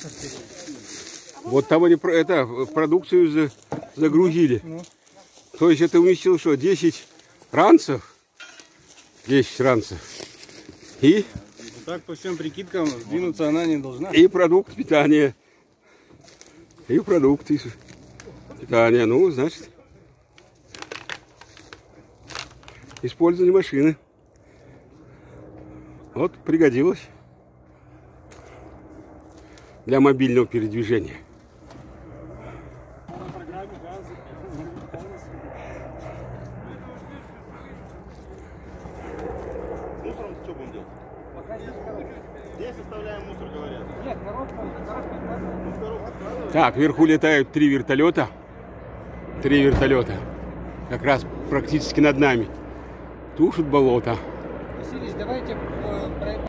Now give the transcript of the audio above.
Вот там они продукцию загрузили. То есть это уместил что, 10 ранцев? 10 ранцев. И? Так, по всем прикидкам, сдвинуться она не должна. И продукт питания. И продукты питания. Ну, значит, использование машины. Вот, пригодилось для мобильного передвижения. Мусором что будем делать? Здесь оставляем мусор, говорят. Нет, коробку. Так, вверху летают 3 вертолета. 3 вертолета. Как раз практически над нами. Тушат болото. Василий, давайте